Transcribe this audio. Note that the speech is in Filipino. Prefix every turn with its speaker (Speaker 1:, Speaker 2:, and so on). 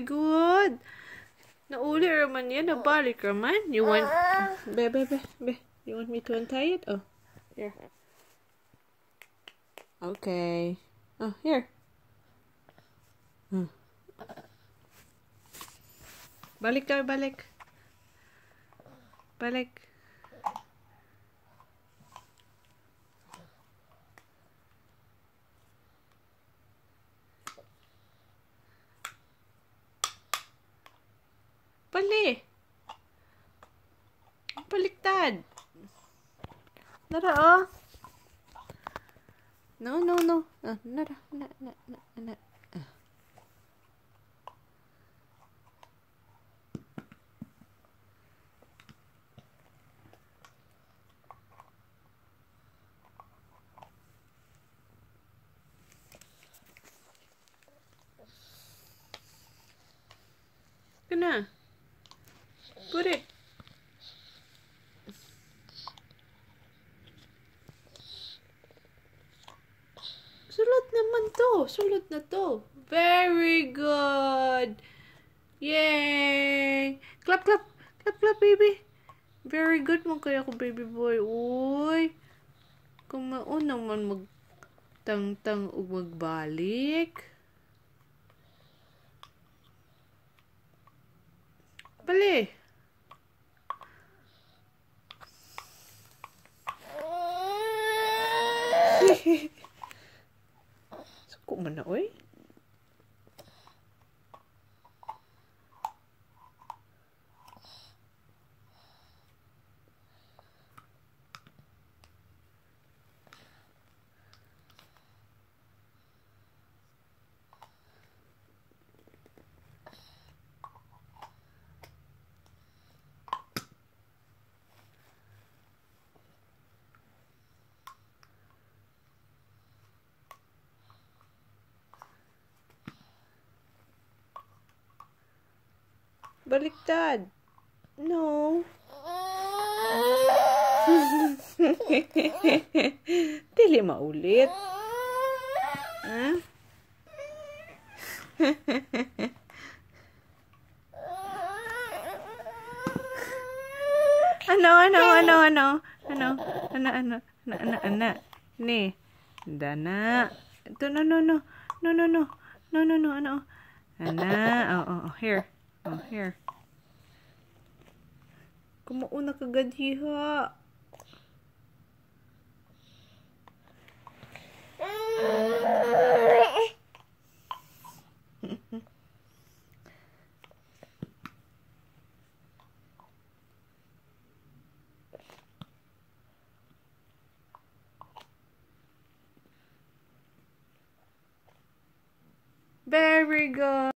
Speaker 1: good. Nauli raman yan. Nabalik raman. You want... Be. You want me to untie it? Oh, here. Okay. Oh, here. Balik ka, balik. Balik. Bali. Baliktad. Nara, oh. No. Nara. Gonna put it. Sulot naman to. Sulot na to. Very good. Yay. Clap, baby. Very good mo kaya ko, baby boy. Uy. Kumao naman magtang-tang o magbalik. Bali. Suko man na, oy. Baliktad. No. Dili maulit. Ha? Ano. Ni. Dana. Ito, no. Ano. Ana. Oh, here. Oh, here. Kumauna ka gadhiha. Very good.